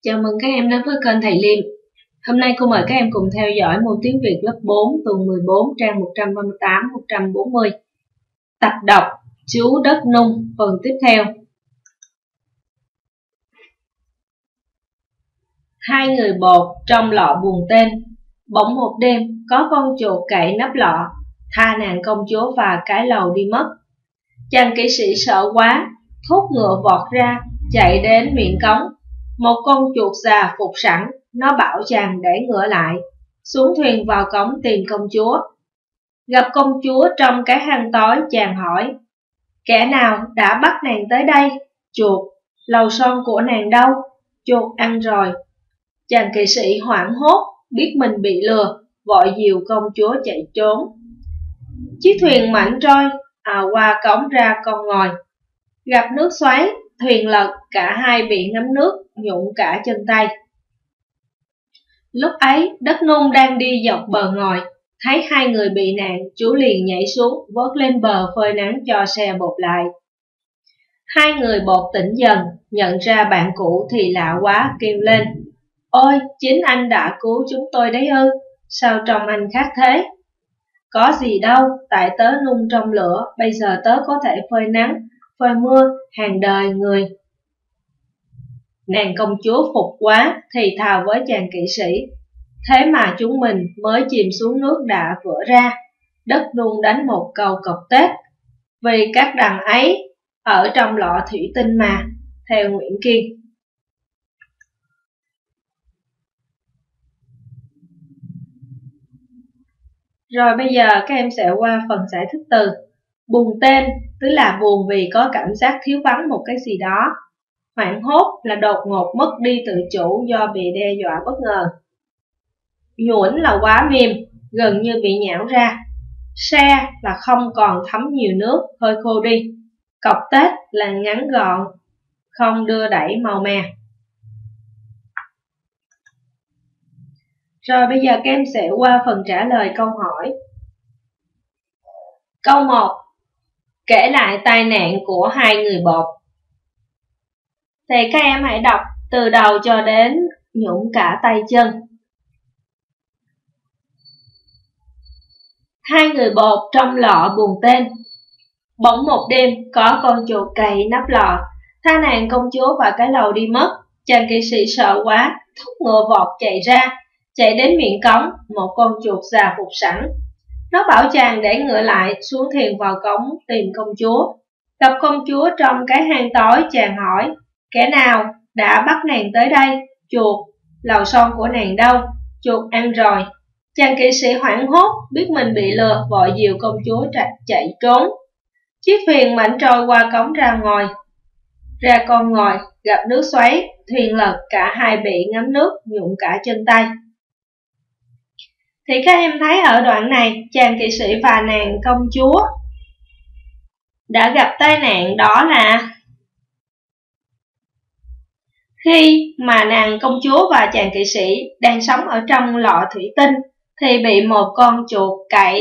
Chào mừng các em đến với kênh Thầy Liêm. Hôm nay cô mời các em cùng theo dõi môn tiếng Việt lớp 4 tuần 14 trang 138-140. Tập đọc chú Đất Nung phần tiếp theo. Hai người bột trong lọ buồn tên. Bỗng một đêm có con chuột cậy nắp lọ, tha nàng công chúa và cái lầu đi mất. Chàng kỹ sĩ sợ quá, thúc ngựa vọt ra, chạy đến miệng cống. Một con chuột già phục sẵn, nó bảo chàng để ngựa lại, xuống thuyền vào cống tìm công chúa. Gặp công chúa trong cái hang tối, chàng hỏi: kẻ nào đã bắt nàng tới đây? Chuột. Lầu son của nàng đâu? Chuột ăn rồi. Chàng kỵ sĩ hoảng hốt, biết mình bị lừa, vội dìu công chúa chạy trốn. Chiếc thuyền mảnh trôi, qua cống ra con ngòi. Gặp nước xoáy, thuyền lật, cả hai bị ngấm nước, nhũng cả chân tay. Lúc ấy, Đất Nung đang đi dọc bờ ngòi, thấy hai người bị nạn, chú liền nhảy xuống, vớt lên bờ phơi nắng cho xe bột lại. Hai người bột tỉnh dần, nhận ra bạn cũ thì lạ quá, kêu lên: ôi, chính anh đã cứu chúng tôi đấy ư? Sao trông anh khác thế? Có gì đâu, tại tớ nung trong lửa, bây giờ tớ có thể phơi nắng, phơi mưa, hàng đời người. Nàng công chúa phục quá, thì thào với chàng kỵ sĩ: thế mà chúng mình mới chìm xuống nước đã vỡ ra. Đất Nung đánh một câu cọc tết, vì các đằng ấy ở trong lọ thủy tinh mà. Theo Nguyễn Kiên. Rồi bây giờ các em sẽ qua phần giải thích từ. Buồn tên tức là buồn vì có cảm giác thiếu vắng một cái gì đó. Hoảng hốt là đột ngột mất đi tự chủ do bị đe dọa bất ngờ. Nhũn là quá mềm, gần như bị nhão ra. Se là không còn thấm nhiều nước, hơi khô đi. Cọc tết là ngắn gọn, không đưa đẩy màu mè. Rồi bây giờ các em sẽ qua phần trả lời câu hỏi. Câu 1. Kể lại tai nạn của hai người bột. Thì các em hãy đọc từ đầu cho đến nhũn cả tay chân. Hai người bột trong lọ buồn tên. Bỗng một đêm có con chuột cày nắp lọ, tha nàng công chúa và cái lầu đi mất. Chàng kỵ sĩ sợ quá, thúc ngựa vọt chạy ra, chạy đến miệng cống. Một con chuột già phục sẵn, nó bảo chàng để ngựa lại, xuống thuyền vào cống tìm công chúa. Gặp công chúa trong cái hang tối, chàng hỏi: kẻ nào đã bắt nàng tới đây? Chuột. Lầu son của nàng đâu? Chuột ăn rồi. Chàng kỵ sĩ hoảng hốt, biết mình bị lừa, vội dìu công chúa chạy trốn. Chiếc thuyền mảnh trôi qua cống ra con ngòi, gặp nước xoáy, thuyền lật, cả hai bị ngấm nước, nhũng cả chân tay. Thì các em thấy ở đoạn này, chàng kỵ sĩ và nàng công chúa đã gặp tai nạn, đó là khi mà nàng công chúa và chàng kỵ sĩ đang sống ở trong lọ thủy tinh thì bị một con chuột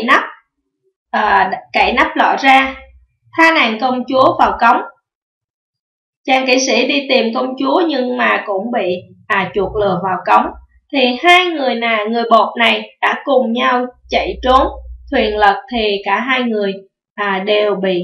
cậy nắp lọ ra, tha nàng công chúa vào cống. Chàng kỵ sĩ đi tìm công chúa nhưng mà cũng bị chuột lừa vào cống. Thì hai người bột này đã cùng nhau chạy trốn. Thuyền lật thì cả hai người đều bị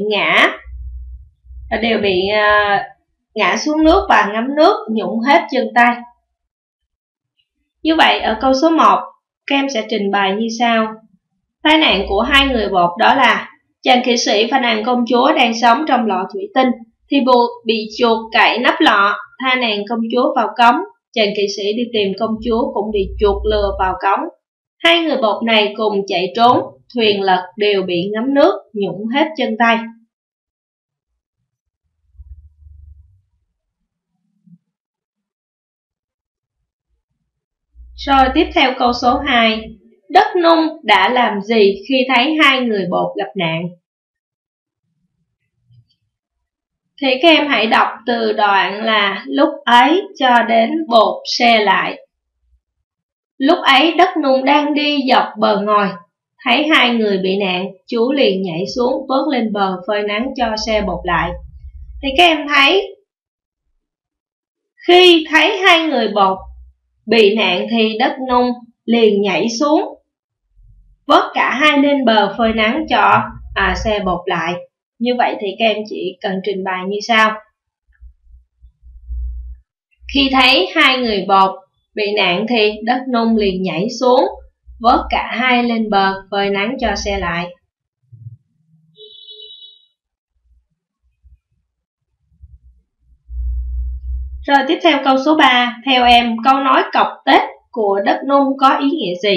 ngã xuống nước và ngấm nước, nhũng hết chân tay. Như vậy ở câu số 1, các em sẽ trình bày như sau. Tai nạn của hai người bột đó là chàng kỵ sĩ và nàng công chúa đang sống trong lọ thủy tinh thì bị chuột cậy nắp lọ, tha nàng công chúa vào cống. Chàng kỵ sĩ đi tìm công chúa cũng bị chuột lừa vào cống. Hai người bột này cùng chạy trốn, thuyền lật, đều bị ngấm nước, nhũng hết chân tay. Rồi tiếp theo câu số 2. Đất Nung đã làm gì khi thấy hai người bột gặp nạn? Thì các em hãy đọc từ đoạn là lúc ấy cho đến bột xe lại. Lúc ấy Đất Nung đang đi dọc bờ ngòi, thấy hai người bị nạn, chú liền nhảy xuống, vớt lên bờ phơi nắng cho xe bột lại. Thì các em thấy Khi thấy hai người bột bị nạn thì Đất Nung liền nhảy xuống, vớt cả hai lên bờ phơi nắng cho xe bột lại. Như vậy thì các em chỉ cần trình bày như sau. Khi thấy hai người bột bị nạn thì Đất Nung liền nhảy xuống, vớt cả hai lên bờ phơi nắng cho xe lại. Rồi tiếp theo câu số 3, theo em câu nói cọc Tết của Đất Nung có ý nghĩa gì?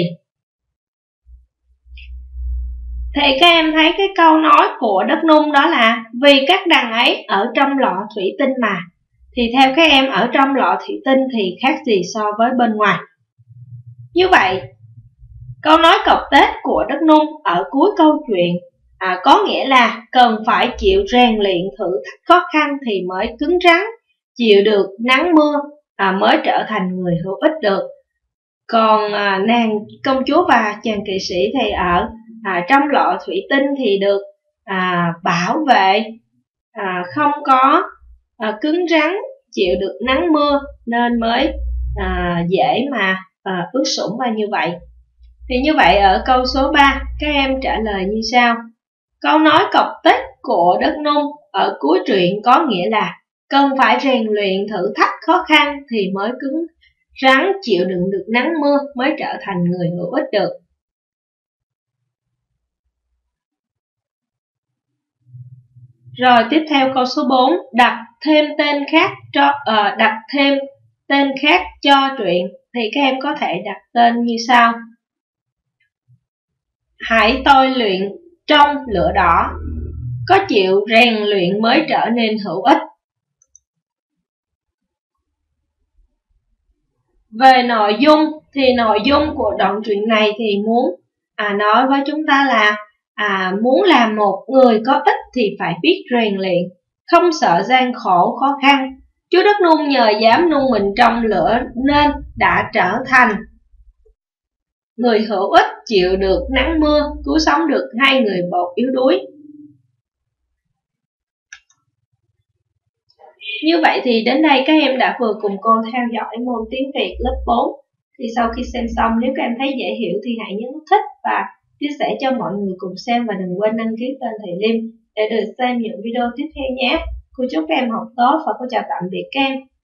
Thì các em thấy cái câu nói của Đất Nung đó là vì các đằng ấy ở trong lọ thủy tinh mà. Thì theo các em, ở trong lọ thủy tinh thì khác gì so với bên ngoài? Như vậy, câu nói cọc Tết của Đất Nung ở cuối câu chuyện có nghĩa là cần phải chịu rèn luyện thử thách khó khăn thì mới cứng rắn, chịu được nắng mưa mới trở thành người hữu ích được. Còn nàng công chúa và chàng kỵ sĩ thì ở trong lọ thủy tinh thì được bảo vệ, không có cứng rắn, chịu được nắng mưa nên mới dễ mà ướt sũng và như vậy. Thì như vậy ở câu số 3 các em trả lời như sau. Câu nói cọc Tết của Đất Nung ở cuối truyện có nghĩa là cần phải rèn luyện thử thách khó khăn thì mới cứng rắn, chịu đựng được nắng mưa mới trở thành người hữu ích được. Rồi tiếp theo câu số 4, đặt thêm tên khác cho truyện. Thì các em có thể đặt tên như sau. Hãy tôi luyện trong lửa đỏ, có chịu rèn luyện mới trở nên hữu ích. Về nội dung thì nội dung của đoạn truyện này thì muốn nói với chúng ta là muốn làm một người có ích thì phải biết rèn luyện, không sợ gian khổ khó khăn. Chú Đất Nung nhờ dám nung mình trong lửa nên đã trở thành người hữu ích, chịu được nắng mưa, cứu sống được hai người bột yếu đuối. Như vậy thì đến đây các em đã vừa cùng cô theo dõi môn tiếng Việt lớp 4. Thì sau khi xem xong, nếu các em thấy dễ hiểu thì hãy nhấn thích và chia sẻ cho mọi người cùng xem, và đừng quên đăng ký kênh thầy Liêm để được xem những video tiếp theo nhé. Cô chúc các em học tốt và cô chào tạm biệt các em.